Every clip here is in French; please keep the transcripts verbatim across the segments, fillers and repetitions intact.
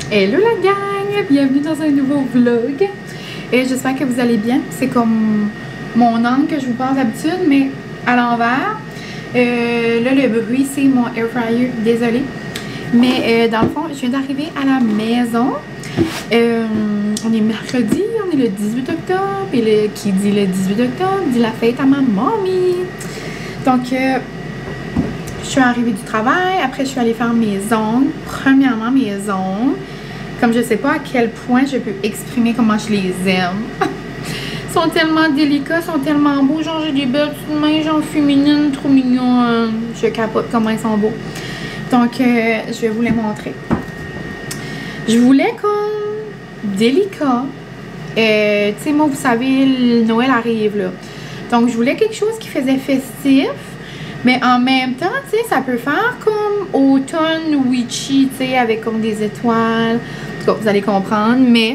Hello la gang! Bienvenue dans un nouveau vlog. Et j'espère que vous allez bien. C'est comme mon angle que je vous parle d'habitude, mais à l'envers. Euh, là, le bruit, c'est mon air fryer. Désolée. Mais euh, dans le fond, je viens d'arriver à la maison. Euh, on est mercredi, on est le dix-huit octobre. Et le, qui dit le dix-huit octobre dit la fête à ma mamie. Donc, euh, je suis arrivée du travail. Après, je suis allée faire mes ongles. Premièrement, mes ongles. Comme je sais pas à quel point je peux exprimer comment je les aime. Ils sont tellement délicats, ils sont tellement beaux. Genre, j'ai des belles petites mains, genre féminines, trop mignons. Je capote comment ils sont beaux. Donc, euh, je vais vous les montrer. Je voulais comme délicat. Euh, tu sais, moi, vous savez, le Noël arrive là. Donc, je voulais quelque chose qui faisait festif. Mais en même temps, tu sais, ça peut faire comme automne witchy, tu sais, avec comme des étoiles. En tout cas, vous allez comprendre. Mais,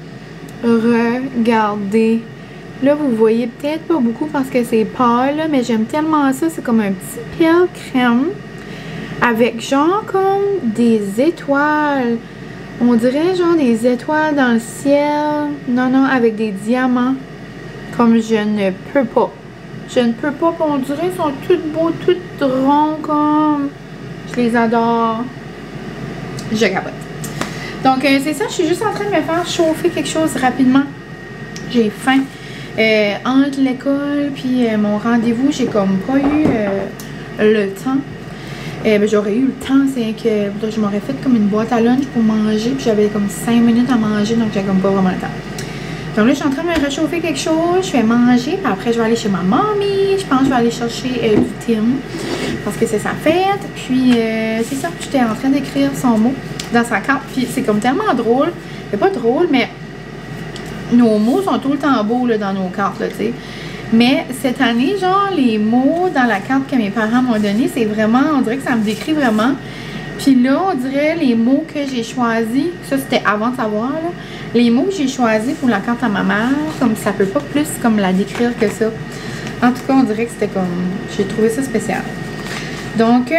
regardez. Là, vous voyez peut-être pas beaucoup parce que c'est pâle, là, mais j'aime tellement ça. C'est comme un petit pile crème avec genre comme des étoiles. On dirait genre des étoiles dans le ciel. Non, non, avec des diamants. Comme je ne peux pas. Je ne peux pas, on dirait, ils sont toutes beaux, toutes ronds comme. Je les adore. Je capote. Donc, euh, c'est ça, je suis juste en train de me faire chauffer quelque chose rapidement. J'ai faim. Euh, entre l'école puis euh, mon rendez-vous, j'ai comme pas eu euh, le temps. Euh, ben, j'aurais eu le temps, c'est que je m'aurais fait comme une boîte à lunch pour manger, puis j'avais comme cinq minutes à manger, donc j'avais comme pas vraiment le temps. Donc là, je suis en train de me réchauffer quelque chose, je vais manger, puis après, je vais aller chez ma mamie. Je pense que je vais aller chercher euh, du Tim, parce que c'est sa fête. Puis, euh, c'est ça, j'étais en train d'écrire son mot dans sa carte. Puis, c'est comme tellement drôle. C'est pas drôle, mais nos mots sont tout le temps beaux là, dans nos cartes, là, tu sais. Mais cette année, genre, les mots dans la carte que mes parents m'ont donné, c'est vraiment, on dirait que ça me décrit vraiment. Puis là, on dirait les mots que j'ai choisis, ça c'était avant de savoir, là. Les mots que j'ai choisis pour la carte à ma mère, comme ça peut pas plus comme la décrire que ça. En tout cas, on dirait que c'était comme, j'ai trouvé ça spécial. Donc,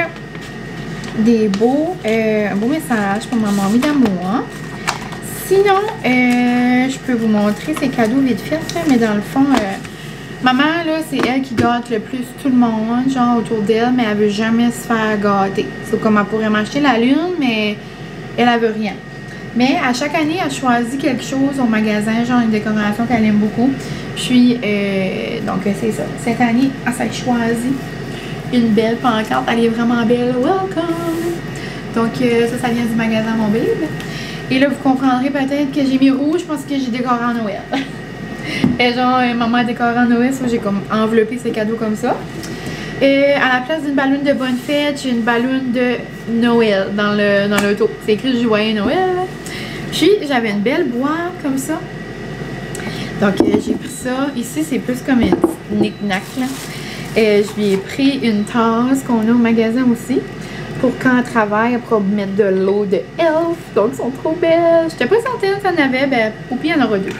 des beaux, euh, un beau message pour ma mamie d'amour. Sinon, euh, je peux vous montrer ces cadeaux vite fait, mais dans le fond, euh, maman, là, c'est elle qui gâte le plus tout le monde, genre autour d'elle, mais elle veut jamais se faire gâter. C'est comme elle pourrait m'acheter la lune, mais elle, elle veut rien. Mais à chaque année, elle choisit quelque chose au magasin, genre une décoration qu'elle aime beaucoup. Puis, euh, donc c'est ça. Cette année, elle s'est choisi une belle pancarte. Elle est vraiment belle. Welcome! Donc, euh, ça, ça vient du magasin Mon Babe. Et là, vous comprendrez peut-être que j'ai mis rouge parce que j'ai décoré en Noël. Et genre, euh, maman a décoré en Noël, so j'ai comme enveloppé ses cadeaux comme ça. Et à la place d'une balloune de bonne fête, j'ai une balloune de Noël dans le dans l'auto. C'est écrit Joyeux Noël. Puis j'avais une belle boîte comme ça. Donc euh, j'ai pris ça. Ici c'est plus comme une petite knick-knack. Euh, je lui ai pris une tasse qu'on a au magasin aussi. Pour quand elle travaille, elle pourra mettre de l'eau de Elf. Donc elles sont trop belles. J'étais pas certaine si elle en avait. Ben au pire il y en aura deux.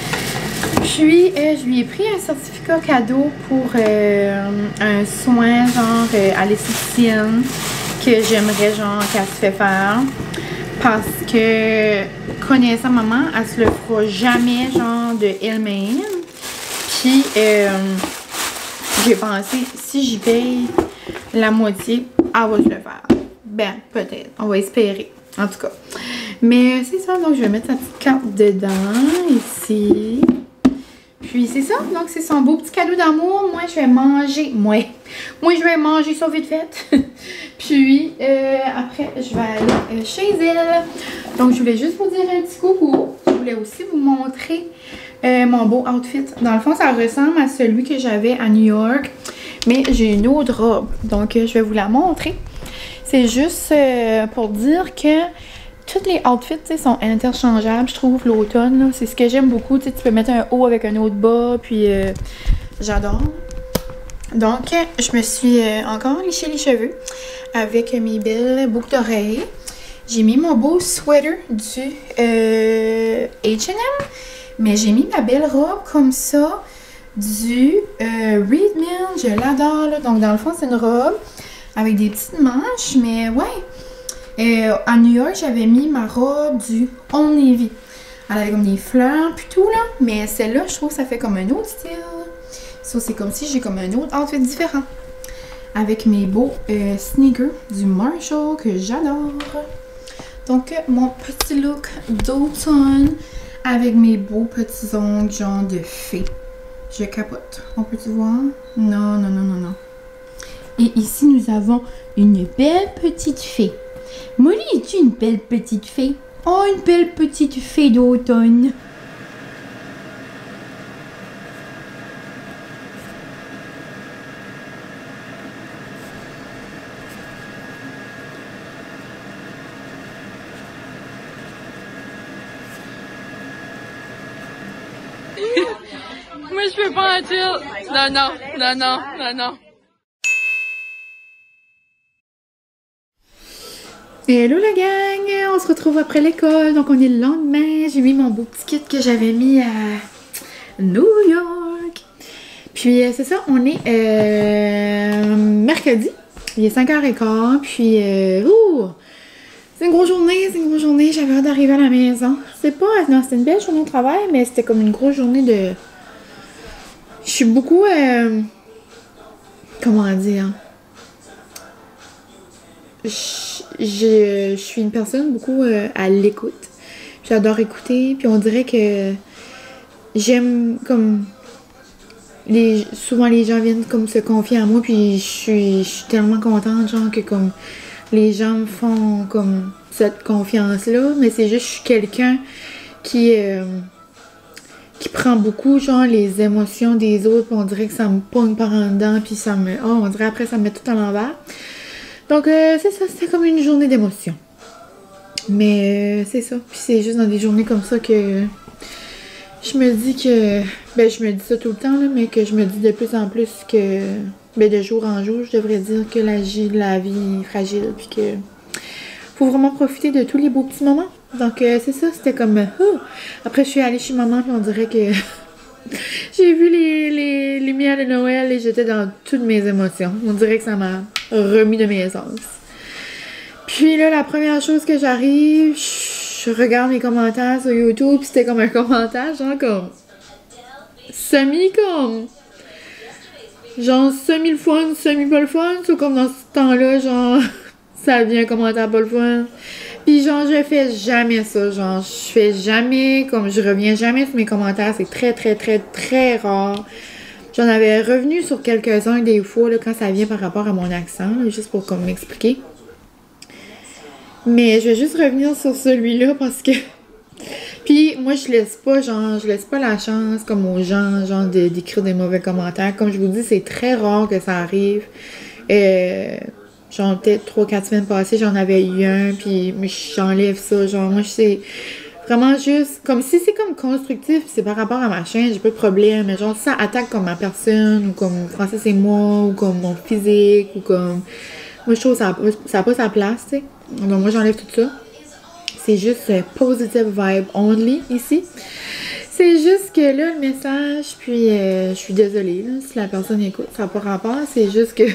Puis, euh, je lui ai pris un certificat cadeau pour euh, un soin, genre, euh, à l'esthéticienne, que j'aimerais, genre, qu'elle se fait faire. Parce que, connaissant maman, elle se le fera jamais, genre, de elle-même. Puis, euh, j'ai pensé, si j'y paye la moitié, elle va se le faire. Ben, peut-être. On va espérer. En tout cas. Mais, c'est ça. Donc, je vais mettre sa petite carte dedans, ici. Puis c'est ça, donc c'est son beau petit cadeau d'amour. Moi, je vais manger. Moi, moi je vais manger ça vite fait. Puis euh, après, je vais aller euh, chez elle. Donc, je voulais juste vous dire un petit coucou. Je voulais aussi vous montrer euh, mon beau outfit. Dans le fond, ça ressemble à celui que j'avais à New York. Mais j'ai une autre robe. Donc, euh, je vais vous la montrer. C'est juste euh, pour dire que tous les outfits sont interchangeables, je trouve, l'automne. C'est ce que j'aime beaucoup. Tu peux mettre un haut avec un autre bas, puis euh, j'adore. Donc, je me suis euh, encore liché les cheveux avec mes belles boucles d'oreilles. J'ai mis mon beau sweater du euh, H and M, mais j'ai mis ma belle robe comme ça du euh, Reedman. Je l'adore. Donc, dans le fond, c'est une robe avec des petites manches, mais ouais. Euh, à New York, j'avais mis ma robe du Old Navy. Elle avait comme des fleurs puis tout là, mais celle-là, je trouve que ça fait comme un autre style. Ça, c'est comme si j'ai comme un autre outfit différent. Avec mes beaux euh, sneakers du Marshall que j'adore. Donc, mon petit look d'automne avec mes beaux petits ongles genre de fée. Je capote. On peut-tu voir? Non, non, non, non, non. Et ici, nous avons une belle petite fée. Molly, es-tu une belle petite fée? Oh, une belle petite fée d'automne. Moi, je peux pas en dire. Non, non, non, non, non, non. Hello la gang! On se retrouve après l'école, donc on est le lendemain. J'ai mis mon beau petit kit que j'avais mis à New York. Puis euh, c'est ça, on est euh, mercredi. Il est cinq heures quinze, puis euh, ouh, c'est une grosse journée, c'est une grosse journée. J'avais hâte d'arriver à la maison. C'est pas, non, c'était une belle journée de travail, mais c'était comme une grosse journée de... Je suis beaucoup, euh, comment dire... Je, je, je suis une personne beaucoup euh, à l'écoute. J'adore écouter, puis on dirait que j'aime comme... Les, souvent les gens viennent comme se confier à moi, puis je suis, je suis tellement contente, genre que comme les gens me font comme cette confiance-là, mais c'est juste je suis quelqu'un qui... Euh, qui prend beaucoup, genre, les émotions des autres, puis on dirait que ça me pogne par en dedans, puis ça me... Oh, on dirait après, ça me met tout à l'envers. Donc, euh, c'est ça, c'était comme une journée d'émotion. Mais, euh, c'est ça. Puis c'est juste dans des journées comme ça que je me dis que... Ben, je me dis ça tout le temps, là, mais que je me dis de plus en plus que... Ben, de jour en jour, je devrais dire que la, la vie est fragile, puis que... Faut vraiment profiter de tous les beaux petits moments. Donc, euh, c'est ça, c'était comme... Oh. Après, je suis allée chez maman, puis on dirait que... J'ai vu les, les lumières de Noël et j'étais dans toutes mes émotions. On dirait que ça m'a remis de mes essences. Puis là, la première chose que j'arrive, je regarde mes commentaires sur YouTube, puis c'était comme un commentaire, genre comme... Semi comme... Genre semi le fun, semi pas le fun, ou comme dans ce temps-là, genre... Ça devient un commentaire pas le fun. Puis genre, je fais jamais ça. Genre, je fais jamais, comme je reviens jamais sur mes commentaires. C'est très, très, très, très rare. J'en avais revenu sur quelques-uns des fois, là, quand ça vient par rapport à mon accent, là, juste pour comme m'expliquer. Mais je vais juste revenir sur celui-là parce que... Puis moi, je laisse pas, genre, je laisse pas la chance, comme aux gens, genre, de, d'écrire des mauvais commentaires. Comme je vous dis, c'est très rare que ça arrive. Euh... Genre, peut-être trois quatre semaines passées, j'en avais eu un, puis j'enlève ça. Genre, moi, c'est vraiment juste... Comme si c'est comme constructif, c'est par rapport à ma chaîne, j'ai pas de problème. Mais genre, si ça attaque comme ma personne, ou comme Francis et moi, ou comme mon physique, ou comme... Moi, je trouve que ça n'a pas sa place, tu sais. Donc, moi, j'enlève tout ça. C'est juste euh, positive vibe only, ici. C'est juste que là, le message, puis euh, je suis désolée, là, si la personne écoute, ça n'a pas rapport. C'est juste que...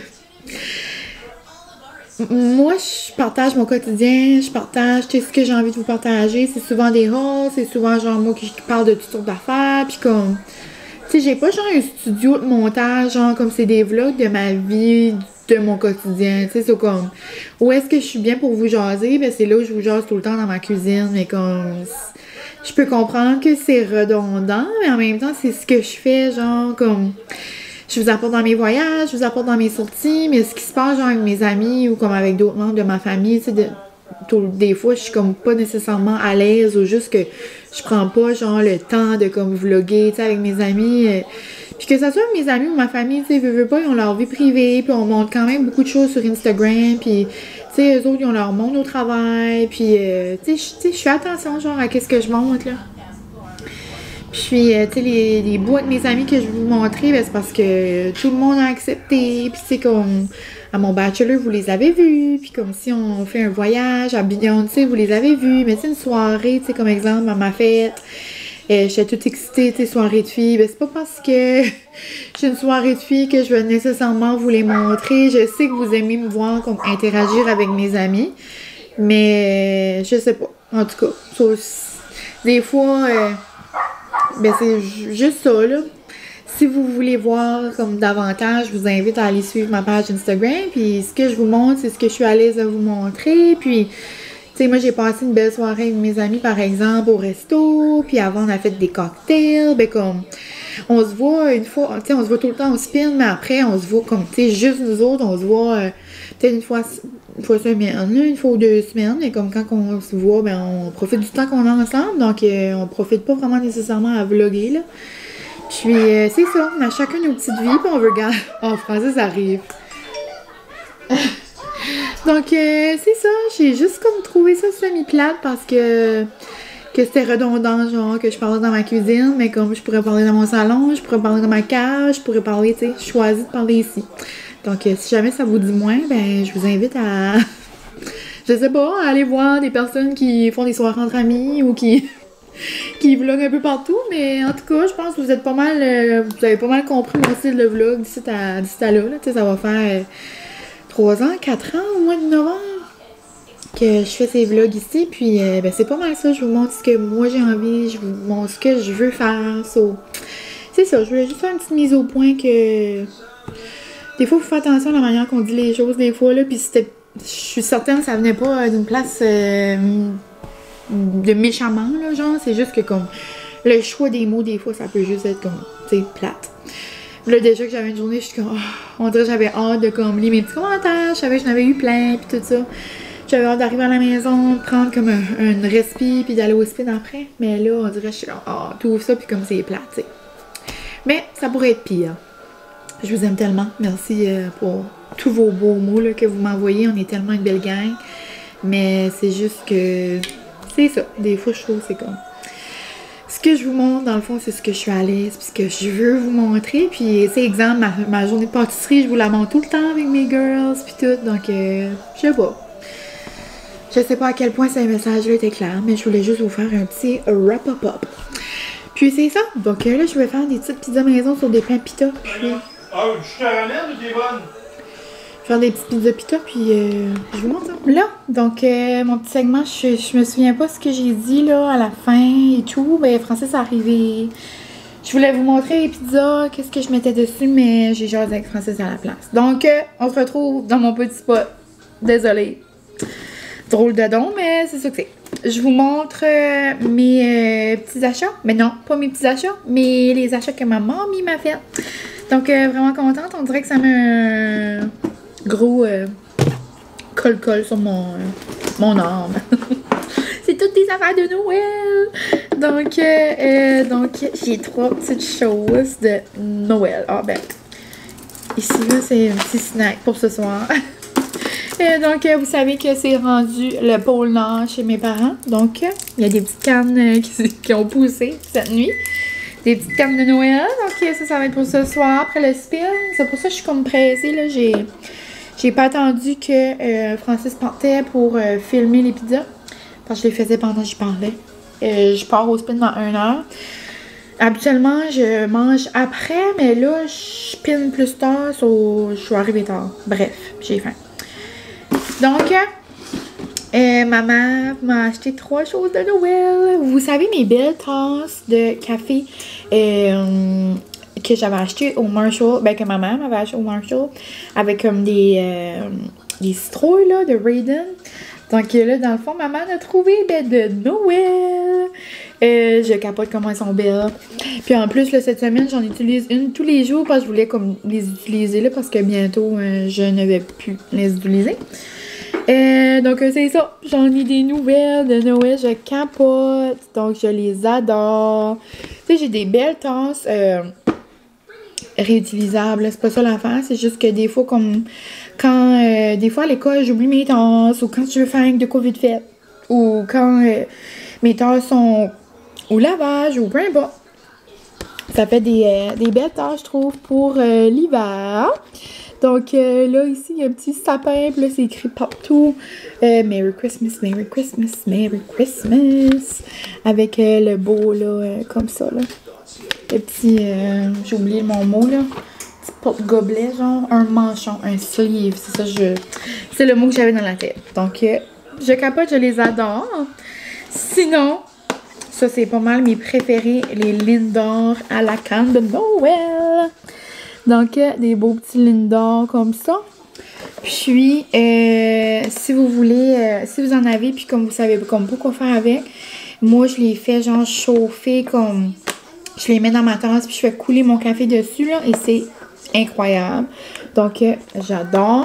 Moi, je partage mon quotidien, je partage tout ce que j'ai envie de vous partager. C'est souvent des hauts, c'est souvent genre moi qui parle de toutes sortes d'affaires. Puis comme, tu sais, j'ai pas genre un studio de montage, genre comme c'est des vlogs de ma vie, de mon quotidien. Tu sais, c'est comme, où est-ce que je suis bien pour vous jaser? Ben, c'est là où je vous jase tout le temps dans ma cuisine. Mais comme, je peux comprendre que c'est redondant, mais en même temps, c'est ce que je fais, genre comme... Je vous apporte dans mes voyages, je vous apporte dans mes sorties, mais ce qui se passe genre avec mes amis ou comme avec d'autres membres de ma famille, tu sais, de, tout, des fois, je suis comme pas nécessairement à l'aise ou juste que je prends pas genre le temps de comme vlogger, tu sais, avec mes amis. Euh, puis que ça soit mes amis ou ma famille, tu sais, veux, veux pas, ils ont leur vie privée, puis on montre quand même beaucoup de choses sur Instagram, puis tu sais, eux autres, ils ont leur monde au travail, puis euh, tu sais, je fais attention genre à qu'est-ce que je montre, là. Puis, euh, tu sais, les, les bouts avec mes amis que je vais vous montrer, ben, c'est parce que tout le monde a accepté. Puis, c'est comme à mon bachelor, vous les avez vus. Puis, comme si on fait un voyage à Beyoncé, vous les avez vus. Mais c'est une soirée, tu sais, comme exemple, à ma fête. Euh, J'étais toute excitée, tu sais, soirée de filles. Ben, c'est pas parce que j'ai une soirée de filles que je vais nécessairement vous les montrer. Je sais que vous aimez me voir comme interagir avec mes amis. Mais je sais pas. En tout cas, ça, des fois, euh, ben c'est juste ça, là. Si vous voulez voir comme davantage, je vous invite à aller suivre ma page Instagram. Puis ce que je vous montre, c'est ce que je suis à l'aise de vous montrer. Puis, tu sais, moi, j'ai passé une belle soirée avec mes amis, par exemple, au resto. Puis avant, on a fait des cocktails. Ben comme, on se voit une fois, tu sais, on se voit tout le temps au spin, mais après, on se voit comme, tu sais, juste nous autres, on se voit euh, peut-être une fois, une fois semaine, là, une fois ou deux semaines. Et comme quand on se voit, ben on profite du temps qu'on a ensemble. Donc, euh, on profite pas vraiment nécessairement à vlogger, là. Puis, euh, c'est ça, on a chacun nos petites vies, puis on veut regarder. Oh, Francis arrive. Donc, euh, c'est ça, j'ai juste comme trouvé ça semi-plate parce que, que c'était redondant, genre, que je parlais dans ma cuisine, mais comme je pourrais parler dans mon salon, je pourrais parler dans ma cage, je pourrais parler, tu sais, je choisis de parler ici. Donc, euh, si jamais ça vous dit moins, ben, je vous invite à, je sais pas, à aller voir des personnes qui font des soirées entre amis ou qui... qui vlog un peu partout, mais en tout cas, je pense que vous êtes pas mal, euh, vous avez pas mal compris mon style de vlog d'ici à, d'ici à là, là. Tu sais, ça va faire euh, trois ans, quatre ans au mois de novembre que je fais ces vlogs ici, puis euh, ben, c'est pas mal ça, je vous montre ce que moi j'ai envie, je vous montre ce que je veux faire, so. C'est ça, je voulais juste faire une petite mise au point que des fois, il faut faire attention à la manière qu'on dit les choses, des fois, là, puis c'était, je suis certaine que ça venait pas d'une place... Euh, de méchamment, là, genre, c'est juste que comme le choix des mots, des fois, ça peut juste être comme, tu sais, plate. Là, déjà que j'avais une journée, je suis comme, oh, on dirait que j'avais hâte de comme lire mes petits commentaires, je savais que j'en avais eu plein, puis tout ça. J'avais hâte d'arriver à la maison, de prendre comme un, un respi, puis d'aller au spin après. Mais là, on dirait que je suis comme, oh, tout ça, puis comme c'est plate, tu sais. Mais ça pourrait être pire. Je vous aime tellement. Merci euh, pour tous vos beaux mots là, que vous m'envoyez. On est tellement une belle gang. Mais c'est juste que... c'est ça. Des fois, je trouve que c'est comme... ce que je vous montre, dans le fond, c'est ce que je suis à l'aise, puis ce que je veux vous montrer. Puis, c'est exemple, ma, ma journée de pâtisserie, je vous la montre tout le temps avec mes girls, puis tout. Donc, euh, je sais pas. Je sais pas à quel point ce message-là était clair, mais je voulais juste vous faire un petit wrap-up. Puis, c'est ça. Donc, là, je vais faire des petites pizzas maison sur des pains pita. Puis... ah, je te ramène ou t'es bonne? Faire des petites pizzas pita, puis euh, je vous montre ça. Là, donc, euh, mon petit segment, je, je me souviens pas ce que j'ai dit, là, à la fin et tout. Ben, Francis est arrivé. Je voulais vous montrer les pizzas, qu'est-ce que je mettais dessus, mais j'ai jasé avec Francis à la place. Donc, euh, on se retrouve dans mon petit spot. Désolée. Drôle de don, mais c'est ça que c'est. Je vous montre euh, mes euh, petits achats. Mais non, pas mes petits achats, mais les achats que ma mamie m'a fait. Donc, euh, vraiment contente. On dirait que ça met un gros euh, col-col sur mon, euh, mon âme. C'est toutes des affaires de Noël. Donc, euh, euh, donc j'ai trois petites choses de Noël. Ah ben, ici, là, c'est un petit snack pour ce soir. Et donc, euh, vous savez que c'est rendu le pôle Nord chez mes parents. Donc, euh, il y a des petites cannes euh, qui, qui ont poussé cette nuit. Des petites cannes de Noël. Donc, euh, ça, ça va être pour ce soir après le spin. C'est pour ça que je suis comme pressée, là. J'ai... J'ai pas attendu que euh, Francis partait pour euh, filmer les pizzas. Parce que je les faisais pendant que je parlais. Euh, je pars au spin dans une heure. Habituellement, je mange après, mais là, je spin plus tard, so je suis arrivée tard. Bref, j'ai faim. Donc, euh, maman m'a acheté trois choses de Noël. Vous savez, mes belles tasses de café euh, que j'avais acheté au Marshall, ben que ma mère m'avait acheté au Marshall, avec comme des, euh, des citrouilles là, de Raiden. Donc là, dans le fond, maman a trouvé ben, de Noël. Euh, je capote comment elles sont belles. Puis en plus, là, cette semaine, j'en utilise une tous les jours parce que je voulais comme les utiliser là, parce que bientôt, euh, je ne vais plus les utiliser. Euh, donc c'est ça, j'en ai des nouvelles de Noël, je capote, donc je les adore. Tu sais, j'ai des belles tasses euh, réutilisables, c'est pas ça l'affaire, c'est juste que des fois, comme quand, euh, des fois à l'école, j'oublie mes tasses, ou quand je veux faire de quoi vite fait, ou quand euh, mes tasses sont au lavage, ou peu importe. Ça fait des, euh, des belles tasses, je trouve, pour euh, l'hiver. Donc euh, là, ici, il y a un petit sapin, puis là, c'est écrit partout. Euh, Merry Christmas, Merry Christmas, Merry Christmas. Avec euh, le beau, là, euh, comme ça, là. Le petit, euh, j'ai oublié mon mot, là. Petit porte-gobelet, genre, un manchon, un sleeve. C'est ça, je... c'est le mot que j'avais dans la tête. Donc, euh, Je capote, je les adore. Sinon, ça c'est pas mal mes préférés, les Lindor à la canne de Noël. Donc, des beaux petits Lindor comme ça. Puis, euh, si vous voulez, euh, si vous en avez, puis comme vous savez comme pas quoi faire avec, moi je les fais genre chauffer comme... Je les mets dans ma tasse, puis je fais couler mon café dessus, là, et c'est incroyable. Donc, euh, j'adore.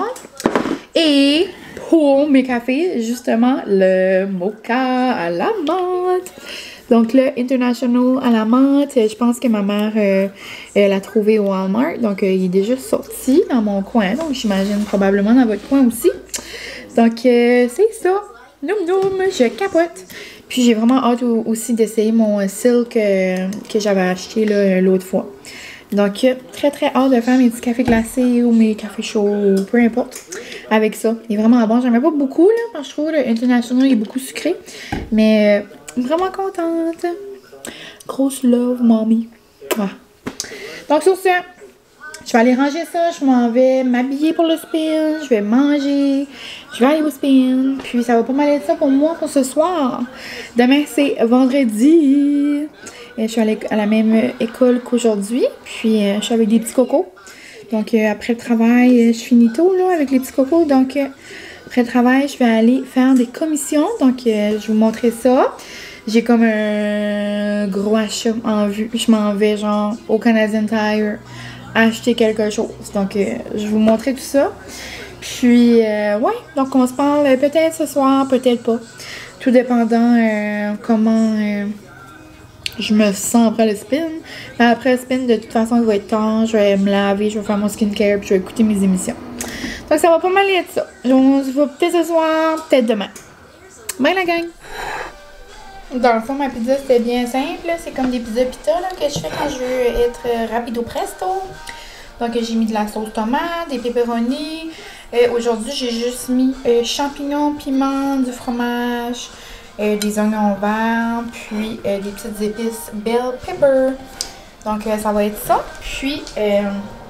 Et pour mes cafés, justement, le mocha à la menthe. Donc, le International à la menthe, je pense que ma mère euh, l'a trouvé au Walmart. Donc, euh, il est déjà sorti dans mon coin. Donc, j'imagine probablement dans votre coin aussi. Donc, euh, c'est ça. Noum noum, je capote. Puis, j'ai vraiment hâte aussi d'essayer mon Silk euh, que j'avais acheté l'autre fois. Donc, euh, très très hâte de faire mes petits cafés glacés ou mes cafés chauds, ou peu importe, avec ça. Il est vraiment bon. J'en mets pas beaucoup, là, parce que je trouve le International est beaucoup sucré. Mais... Euh, vraiment contente. Grosse love, mommy. Ah. Donc, sur ce, je vais aller ranger ça. Je m'en vais m'habiller pour le spin. Je vais manger. Je vais aller au spin. Puis, ça va pas mal être ça pour moi pour ce soir. Demain, c'est vendredi. Et je suis allée à la même école qu'aujourd'hui. Puis, euh, je suis avec des petits cocos. Donc, euh, après le travail, je finis tôt là, avec les petits cocos. Donc, euh, après le travail, je vais aller faire des commissions. Donc, euh, je vais vous montrer ça. J'ai comme un gros achat en vue. Je m'en vais genre au Canadian Tire acheter quelque chose. Donc, euh, je vais vous montrer tout ça. Puis, euh, ouais. Donc, on se parle peut-être ce soir, peut-être pas. Tout dépendant euh, comment euh, je me sens après le spin. Mais après le spin, de toute façon, il va être tard. Je vais me laver, je vais faire mon skincare, puis je vais écouter mes émissions. Donc, ça va pas mal être ça. On se voit peut-être ce soir, peut-être demain. Bye la gang! Dans le fond, ma pizza, c'était bien simple. C'est comme des pizzas pita là, que je fais quand je veux être rapido presto. Donc, j'ai mis de la sauce tomate, des pepperonis. Euh, Aujourd'hui, j'ai juste mis euh, champignons, piment, du fromage, euh, des oignons verts, puis euh, des petites épices bell pepper. Donc, euh, ça va être ça. Puis, euh,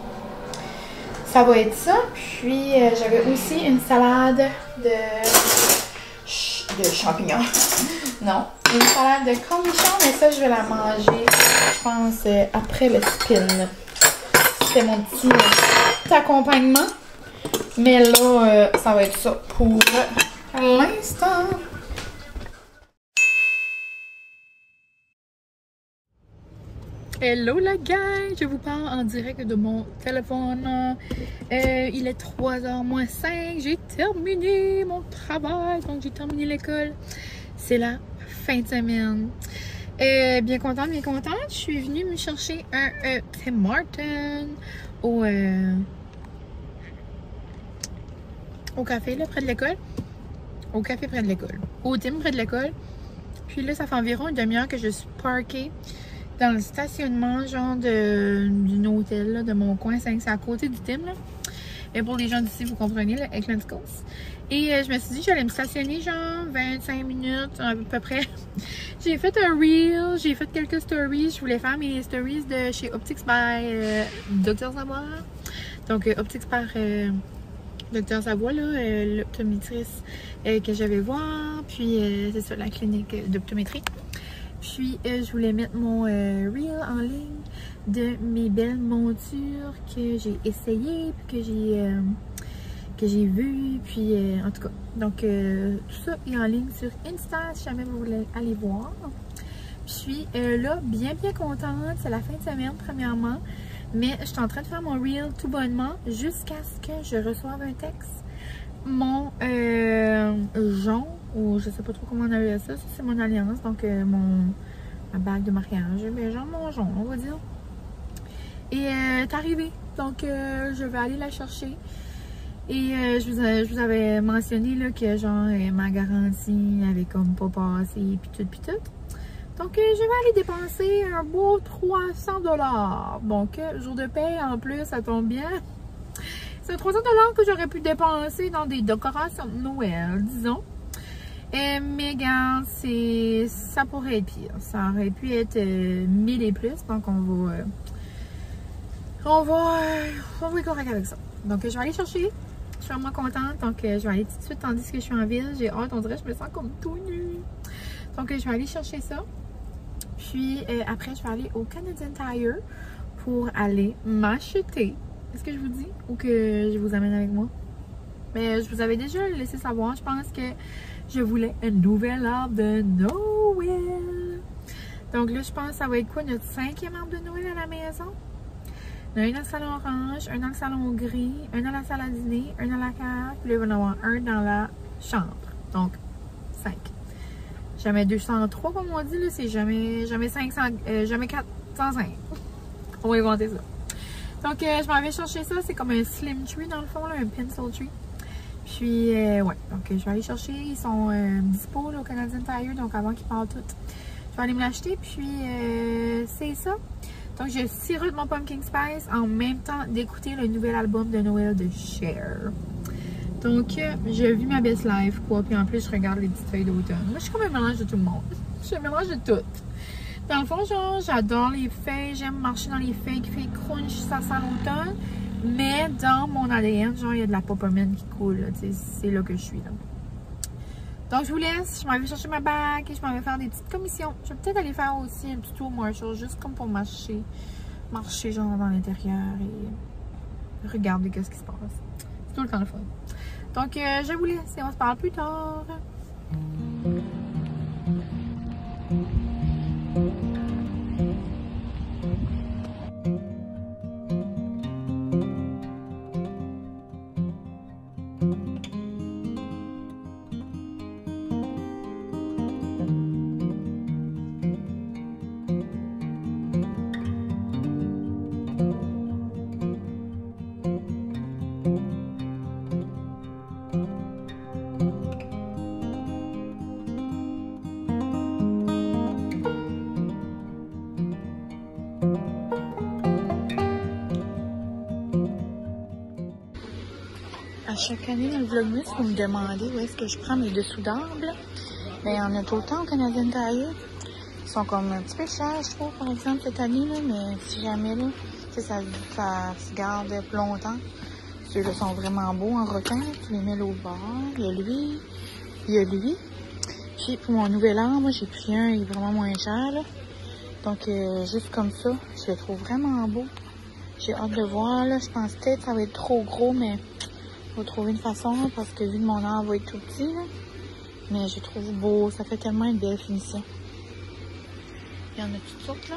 ça va être ça. Puis, euh, j'avais aussi une salade de... de champignons. Non, une salade de cornichons, mais ça, je vais la manger, je pense, euh, après le spin. C'était mon petit euh, accompagnement. Mais là, euh, ça va être ça pour l'instant. Hello la gang, je vous parle en direct de mon téléphone. Euh, il est trois heures moins cinq, j'ai terminé mon travail, donc j'ai terminé l'école. C'est la fin de semaine. Euh, bien contente, bien contente. Je suis venue me chercher un euh, Tim Hortons au, euh, au café là, près de l'école. Au café près de l'école. Au Tim près de l'école. Puis là, ça fait environ une demi-heure que je suis parkée dans le stationnement genre de d'un hôtel là, de mon coin. C'est à côté du Tim là. Et pour les gens d'ici, vous comprenez, le Egglands Coast. Et euh, je me suis dit, j'allais me stationner genre vingt-cinq minutes à peu près. J'ai fait un reel, j'ai fait quelques stories. Je voulais faire mes stories de chez Optics by euh, Docteur Savoie. Donc, euh, Optics par euh, Docteur Savoie, là, euh, l'optométrice euh, que j'avais voir. Puis, euh, c'est ça, la clinique d'optométrie. Puis, euh, je voulais mettre mon euh, reel en ligne de mes belles montures que j'ai essayées, puis que j'ai euh, que j'ai vues, puis euh, en tout cas. Donc, euh, tout ça est en ligne sur Insta, si jamais vous voulez aller voir. Puis euh, là, bien bien contente, c'est la fin de semaine premièrement, mais je suis en train de faire mon reel tout bonnement jusqu'à ce que je reçoive un texte. Mon euh, jonc, ou je sais pas trop comment on appelle ça, ça c'est mon alliance, donc euh, mon ma bague de mariage, mais genre mon jonc, on va dire. Et euh, est arrivé, donc euh, je vais aller la chercher. Et euh, je, vous, je vous avais mentionné là, que genre euh, ma garantie avait comme pas passé, puis tout, puis tout. Donc euh, je vais aller dépenser un beau trois cents dollars. Donc euh, jour de paye en plus, ça tombe bien. C'est trois cents dollars que j'aurais pu dépenser dans des décorations de Noël, disons. Et, mais regarde, c'est ça pourrait être pire. Ça aurait pu être euh, mille et plus, donc on va... Euh, On va, on va être correct avec ça. Donc, je vais aller chercher Je suis vraiment contente. Donc, euh, je vais aller tout de suite tandis que je suis en ville. J'ai hâte, on dirait que je me sens comme tout nue. Donc, euh, je vais aller chercher ça. Puis, euh, après, je vais aller au Canadian Tire pour aller m'acheter. Est-ce que je vous dis ou que je vous amène avec moi? Mais je vous avais déjà laissé savoir. Je pense que je voulais une nouvelle arbre de Noël. Donc là, je pense que ça va être quoi notre cinquième arbre de Noël à la maison? Il y en a un dans le salon orange, un dans le salon gris, un dans la salle à dîner, un dans la cave, puis là, il va y en avoir un dans la chambre. Donc, cinq. Jamais deux cent trois, comme on dit, là, c'est jamais, jamais cinq cents, euh, jamais quatre cent cinq. On va inventer ça. Donc, euh, je m'en vais chercher ça. C'est comme un slim tree dans le fond, là, un pencil tree. Puis, euh, ouais. Donc, je vais aller chercher. Ils sont euh, dispo là, au Canadian Tire, donc avant qu'ils partent tout. Je vais aller me l'acheter. Puis, euh, c'est ça. Donc, je sirote mon pumpkin spice en même temps d'écouter le nouvel album de Noël de Cher. Donc, euh, j'ai vu ma best life, quoi. Puis en plus, je regarde les petites feuilles d'automne. Moi, je suis comme un mélange de tout le monde. Je suis un mélange de tout. Dans le fond, genre, j'adore les feuilles. J'aime marcher dans les feuilles qui fait crunch, ça sent l'automne. Mais dans mon A D N, genre, il y a de la peppermint qui coule. C'est là que je suis, là. Donc, je vous laisse. Je m'en vais chercher ma bague. Je m'en vais faire des petites commissions. Je vais peut-être aller faire aussi un petit tour Marshall, juste comme pour marcher. Marcher, genre, dans l'intérieur et regarder qu'est-ce qui se passe. C'est tout le temps le fun. Donc, euh, je vous laisse et on se parle plus tard. Chaque année dans le Vlogmas, vous me demandez où est-ce que je prends mes dessous d'arbre. Ben, il y en a tout le temps au Canadian Tire. Ils sont comme un petit peu chers, je trouve, par exemple, cette année, là, mais si jamais, là, ça, ça se garde plus longtemps. Ceux-là sont vraiment beaux en requin. Tu les mets l'autre bord. Il y a lui, il y a lui. Puis pour mon nouvel arbre, moi, j'ai pris un, il est vraiment moins cher, là. Donc, euh, juste comme ça, je le trouve vraiment beau. J'ai hâte de voir, là. Je pense peut-être que ça va être trop gros, mais je vais trouver une façon, là, parce que vu que mon arbre va être tout petit, là. Mais je trouve beau. Ça fait tellement une belle finition. Il y en a toutes sortes, là.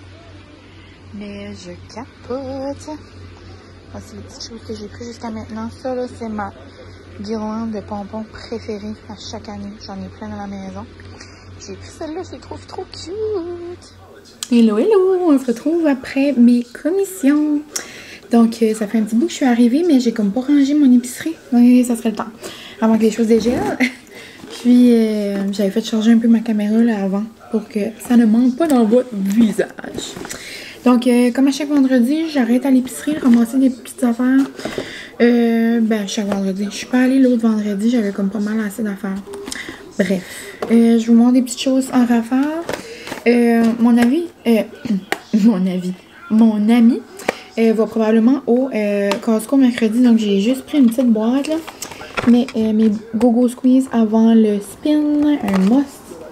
Mais je capote. Voici les petites choses que j'ai pris jusqu'à maintenant. Ça, là, c'est ma guirlande de pompons préférée à chaque année. J'en ai plein dans la maison. J'ai pris celle-là, je les trouve trop cute. Hello, hello! On se retrouve après mes commissions. Donc, euh, ça fait un petit bout que je suis arrivée, mais j'ai comme pas rangé mon épicerie. Oui, ça serait le temps. Avant que les choses dégèlent. Puis, euh, j'avais fait charger un peu ma caméra là avant pour que ça ne manque pas dans votre visage. Donc, euh, comme à chaque vendredi, j'arrête à l'épicerie, ramasser des petites affaires. Euh, ben, chaque vendredi. Je suis pas allée l'autre vendredi, j'avais comme pas mal assez d'affaires. Bref, euh, je vous montre des petites choses en rafale. Euh, mon avis, euh, mon avis, mon ami euh, va probablement au euh, Costco mercredi. Donc, j'ai juste pris une petite boîte, là. Mais euh, mes Go-Go Squeeze avant le spin, un must.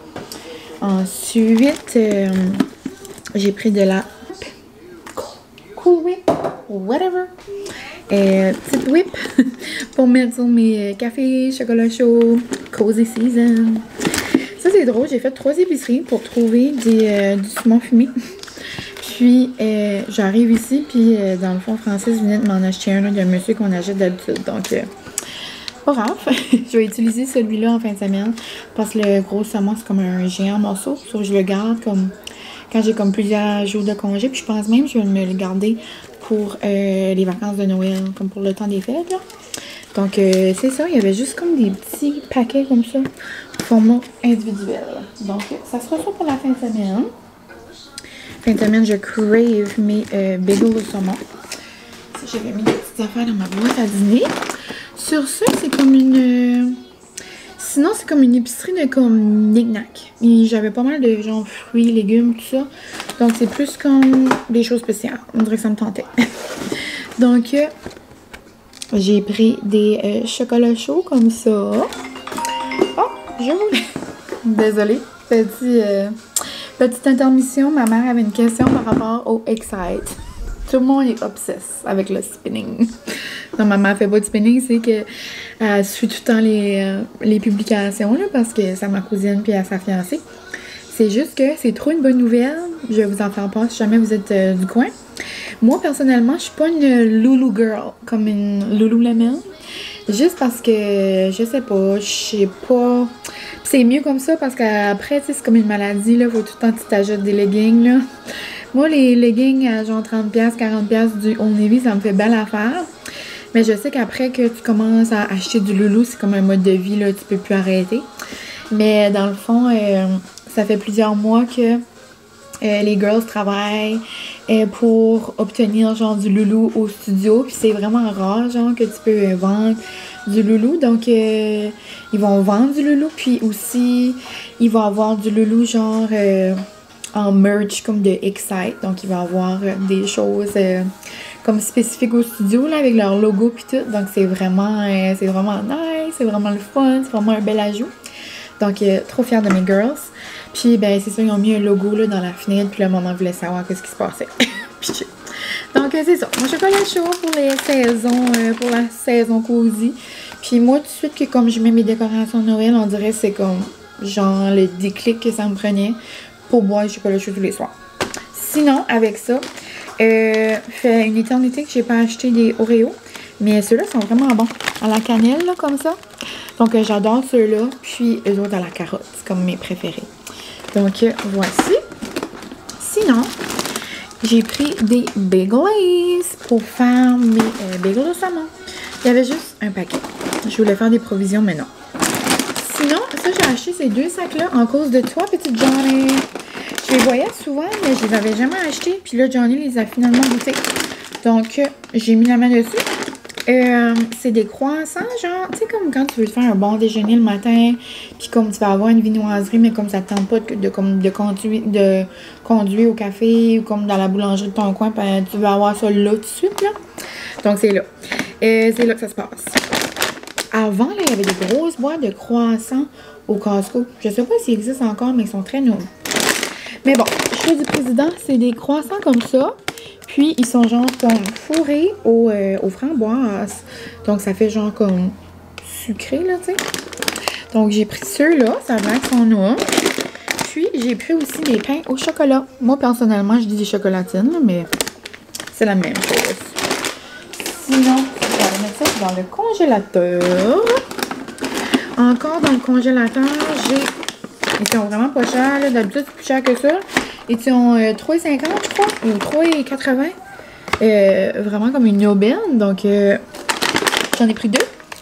Ensuite, euh, j'ai pris de la Cool Whip, whatever. Euh, petite whip pour mettre sur mes cafés, chocolat chaud, cozy season. Ça, c'est drôle. J'ai fait trois épiceries pour trouver des, euh, du saumon fumé. Puis, euh, j'arrive ici, puis euh, dans le fond, Francis venait de m'en acheter un d'un monsieur qu'on achète d'habitude. Donc, euh, pas grave. Je vais utiliser celui-là en fin de semaine parce que le gros saumon, c'est comme un géant morceau. Sauf que je le garde comme quand j'ai comme plusieurs jours de congé. Puis, je pense même que je vais me le garder pour euh, les vacances de Noël, comme pour le temps des fêtes, là. Donc, euh, c'est ça. Il y avait juste comme des petits paquets comme ça, format individuel. Donc, ça sera ça pour la fin de semaine. Fin de semaine, je crave mes euh, bagels au saumon. J'avais mis des petites affaires dans ma boîte à dîner. Sur ça, c'est comme une... Sinon, c'est comme une épicerie de comme knick-knack. J'avais pas mal de genre fruits, légumes, tout ça. Donc, c'est plus comme des choses spéciales. On dirait que ça me tentait. Donc, euh, j'ai pris des euh, chocolats chauds comme ça. Oh, je voulais... Désolée, petit, euh, petite intermission. Ma mère avait une question par rapport au Excite. Tout le monde est obsesse avec le spinning. Non, ma mère fait pas de spinning, c'est que elle suit tout le temps les, euh, les publications là, parce que c'est à ma cousine puis à sa fiancée. C'est juste que c'est trop une bonne nouvelle. Je vais vous en faire part si jamais vous êtes euh, du coin. Moi, personnellement, je suis pas une Lulu girl, comme une Lululemon. Juste parce que, je sais pas, je sais pas... C'est mieux comme ça parce qu'après, tu sais, c'est comme une maladie, là. Faut tout le temps que tu t'ajoutes des leggings, là. Moi, les leggings à genre trente dollars, quarante dollars du Old Navy, ça me fait belle affaire. Mais je sais qu'après que tu commences à acheter du Lulu, c'est comme un mode de vie, là. Tu peux plus arrêter. Mais dans le fond, euh, ça fait plusieurs mois que euh, les girls travaillent euh, pour obtenir genre du Lulu au studio. Puis c'est vraiment rare, genre, que tu peux euh, vendre du Lulu. Donc, euh, ils vont vendre du Lulu. Puis aussi, ils vont avoir du Lulu genre euh, en merch comme de Excite. Donc, ils vont avoir euh, des choses euh, comme spécifiques au studio là, avec leur logo puis tout. Donc, c'est vraiment, euh, c'est vraiment nice. C'est vraiment le fun. C'est vraiment un bel ajout. Donc, euh, trop fière de mes girls. Puis, ben, c'est ça, ils ont mis un logo là, dans la fenêtre. Puis là, maman voulait savoir qu'est-ce qui se passait. Puis, donc, euh, c'est ça. Mon chocolat chaud pour les saisons, euh, pour la saison cosy. Puis moi, tout de suite, que comme je mets mes décorations de Noël, on dirait que c'est comme, genre, le déclic que ça me prenait pour boire du chocolat chaud tous les soirs. Sinon, avec ça, euh, fait une éternité que j'ai pas acheté des Oreos. Mais ceux-là sont vraiment bons. À la cannelle, là, comme ça. Donc, euh, j'adore ceux-là. Puis, eux autres à la carotte. C'est comme mes préférés. Donc, euh, voici. Sinon, j'ai pris des bagels pour faire mes euh, bagels au saumon. Il y avait juste un paquet. Je voulais faire des provisions, mais non. Sinon, ça, j'ai acheté ces deux sacs-là en cause de toi, petite Johnny. Je les voyais souvent, mais je les avais jamais achetés. Puis là, Johnny les a finalement goûtés. Donc, euh, j'ai mis la main dessus. Euh, c'est des croissants, genre, tu sais, comme quand tu veux te faire un bon déjeuner le matin, puis comme tu vas avoir une viennoiserie, mais comme ça te tente pas de, de, comme, de, conduire, de conduire au café ou comme dans la boulangerie de ton coin, ben, tu vas avoir ça là tout de suite, là. Donc, c'est là. Euh, c'est là que ça se passe. Avant, là, il y avait des grosses boîtes de croissants au Costco. Je sais pas s'ils existent encore, mais ils sont très nouveaux. Mais bon, choix du président, c'est des croissants comme ça. Puis, ils sont genre comme fourrés aux, euh, aux framboises. Donc, ça fait genre comme sucré, là, tu sais. Donc, j'ai pris ceux-là. Ça a l'air qu'ils sont a. Puis, j'ai pris aussi des pains au chocolat. Moi, personnellement, je dis des chocolatines, mais c'est la même chose. Sinon, je vais mettre ça dans le congélateur. Encore dans le congélateur, j'ai... Ils sont vraiment pas chers, là. D'habitude, c'est plus cher que ça. Ils sont euh, trois cinquante, je crois, ou trois quatre-vingts. Euh, vraiment comme une aubaine. Donc, euh, j'en ai pris deux.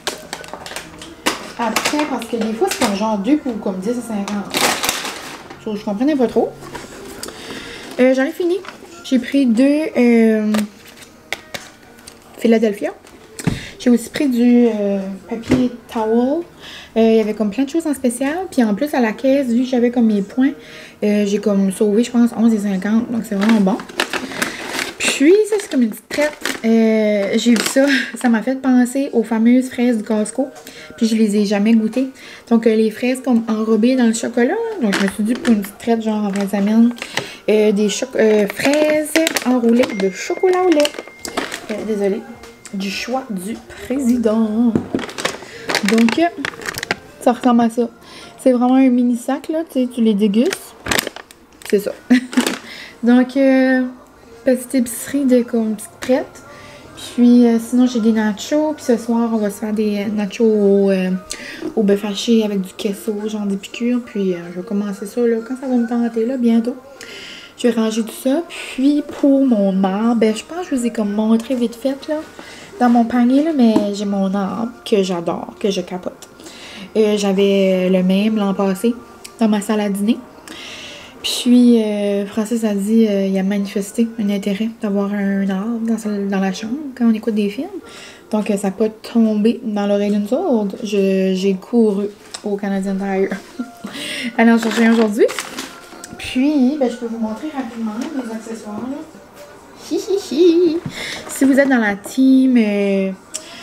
Après, parce que des fois, c'est comme genre deux pour comme dix à cinquante. Je, je comprenais pas trop. Euh, j'en ai fini. J'ai pris deux euh, Philadelphia. J'ai aussi pris du euh, papier towel. Euh, il y avait comme plein de choses en spécial. Puis en plus, à la caisse, vu que j'avais comme mes points, euh, j'ai comme sauvé, je pense, onze cinquante. Donc, c'est vraiment bon. Puis, ça, c'est comme une petite traite. Euh, j'ai vu ça. Ça m'a fait penser aux fameuses fraises du Costco. Puis, je les ai jamais goûtées. Donc, euh, les fraises comme enrobées dans le chocolat. Donc, je me suis dit pour une petite traite, genre en fin de semaine, euh, des euh, fraises enroulées de chocolat au lait. Euh, désolée. Du choix du président. Donc, euh, ça ressemble à ça. C'est vraiment un mini sac, là. Tu sais, tu les dégustes. C'est ça. Donc, euh, petite épicerie de comme petite traite. Puis, euh, sinon, j'ai des nachos. Puis, ce soir, on va se faire des nachos au, euh, au bœuf haché avec du queso, genre des piqûres. Puis, euh, je vais commencer ça, là, quand ça va me tenter, là, bientôt. Je vais ranger tout ça. Puis, pour mon arbre, ben, je pense que je vous ai comme montré vite fait, là, dans mon panier, là, mais j'ai mon arbre que j'adore, que je capote. Euh, J'avais le même l'an passé dans ma salle à dîner. Puis, euh, Francis a dit euh, il a manifesté un intérêt d'avoir un arbre dans, dans la chambre quand on écoute des films. Donc, ça n'a pas tombé dans l'oreille d'une sourde. J'ai couru au Canadian Tire. Alors, je reviens aujourd'hui. Puis, ben, je peux vous montrer rapidement mes accessoires. Là. Hi, hi, hi. Si vous êtes dans la team euh,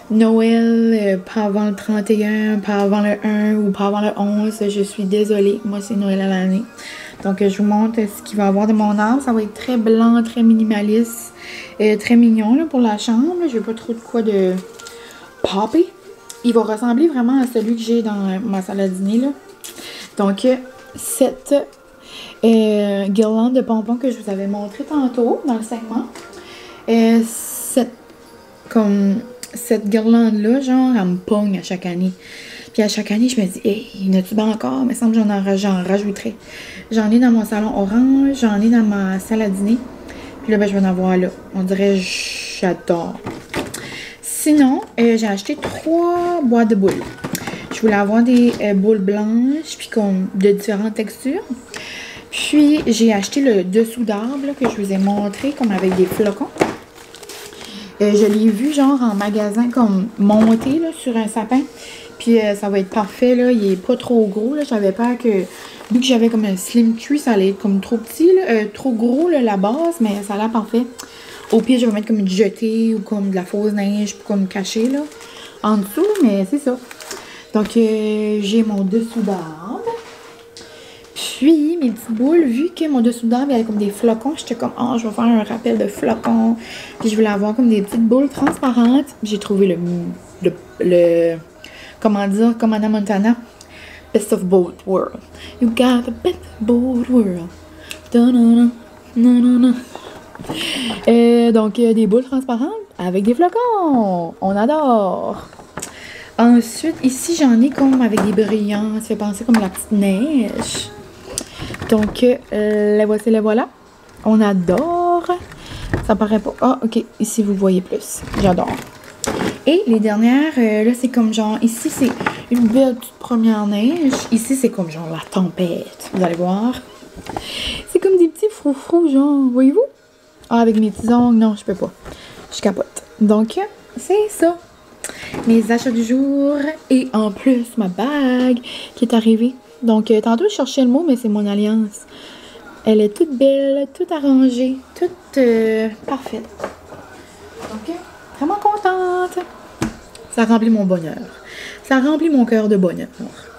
Noël, euh, pas avant le trente et un, pas avant le un ou pas avant le onze. Je suis désolée. Moi, c'est Noël à l'année. Donc, euh, je vous montre ce qu'il va y avoir de mon arbre. Ça va être très blanc, très minimaliste. Euh, très mignon là, pour la chambre. Je veux pas trop de quoi de popper. Il va ressembler vraiment à celui que j'ai dans ma salle à dîner. Là. Donc, euh, cette euh, guirlande de pompons que je vous avais montré tantôt dans le segment. Euh, cette, comme, cette guirlande-là, genre, elle me pogne à chaque année. Puis à chaque année, je me dis, hey, il y en a-tu bien encore? Il me semble que j'en, en, j'en rajouterais. J'en ai dans mon salon orange, j'en ai dans ma salle à dîner. Puis là, ben, je vais en avoir là. On dirait, j'adore. Sinon, euh, j'ai acheté trois boîtes de boules. Je voulais avoir des euh, boules blanches, puis comme de différentes textures. Puis, j'ai acheté le dessous d'arbre que je vous ai montré, comme avec des flocons. Euh, je l'ai vu, genre, en magasin, comme monté, là, sur un sapin. Puis, euh, ça va être parfait, là. Il est pas trop gros, là. J'avais peur que, vu que j'avais comme un slim tree, ça allait être comme trop petit, là. Euh, trop gros, là, la base, mais ça a l'air parfait. Au pire, je vais mettre comme une jetée ou comme de la fausse neige pour comme cacher, là, en dessous, mais c'est ça. Donc, euh, j'ai mon dessous d'arbre. Puis, mes petites boules, vu que mon dessous d'arbre, il y avait comme des flocons, j'étais comme, oh, je vais faire un rappel de flocons. Puis, je voulais avoir comme des petites boules transparentes. J'ai trouvé le, le, le, comment dire, comme Anna Montana, best of both worlds. You got the best of both worlds. Da-na-na, na-na-na. Euh, donc, euh, des boules transparentes avec des flocons. On adore. Ensuite, ici, j'en ai comme avec des brillants. Ça fait penser comme la petite neige. Donc, euh, la voici, la voilà. On adore. Ça paraît pas. Ah, ok. Ici, vous voyez plus. J'adore. Et les dernières, euh, là, c'est comme genre... Ici, c'est une belle toute première neige. Ici, c'est comme genre la tempête. Vous allez voir. C'est comme des petits froufrous, genre. Voyez-vous? Ah, avec mes petits ongles, non, je peux pas. Je capote. Donc, c'est ça. Mes achats du jour. Et en plus, ma bague qui est arrivée. Donc, euh, tantôt, je cherchais le mot, mais c'est mon alliance. Elle est toute belle, toute arrangée, toute euh, parfaite. Donc, vraiment contente. Ça remplit mon bonheur. Ça remplit mon cœur de bonheur.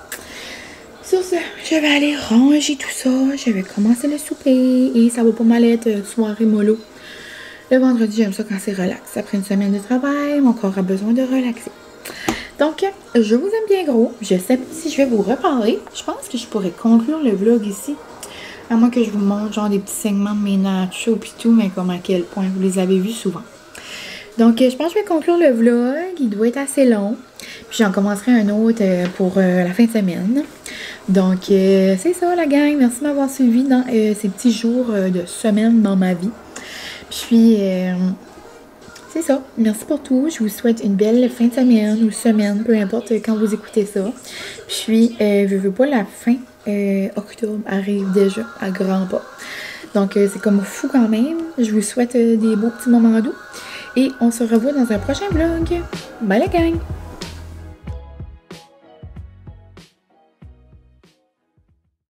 Sur ce, je vais aller ranger tout ça. Je vais commencer le souper. Et ça va pas mal être euh, soirée mollo. Le vendredi, j'aime ça quand c'est relax. Après une semaine de travail, mon corps a besoin de relaxer. Donc, je vous aime bien gros. Je sais pas si je vais vous reparler. Je pense que je pourrais conclure le vlog ici. À moins que je vous montre genre des petits segments de mes nachos pis tout, mais comme à quel point vous les avez vus souvent. Donc, je pense que je vais conclure le vlog. Il doit être assez long. Puis j'en commencerai un autre pour euh, la fin de semaine. Donc, euh, c'est ça la gang. Merci de m'avoir suivi dans euh, ces petits jours euh, de semaine dans ma vie. Puis, euh, c'est ça. Merci pour tout. Je vous souhaite une belle fin de semaine ou semaine, peu importe quand vous écoutez ça. Puis, euh, je veux pas, la fin euh, octobre arrive déjà à grands pas. Donc, euh, c'est comme fou quand même. Je vous souhaite euh, des beaux petits moments doux. Et on se revoit dans un prochain vlog. Bye la gang!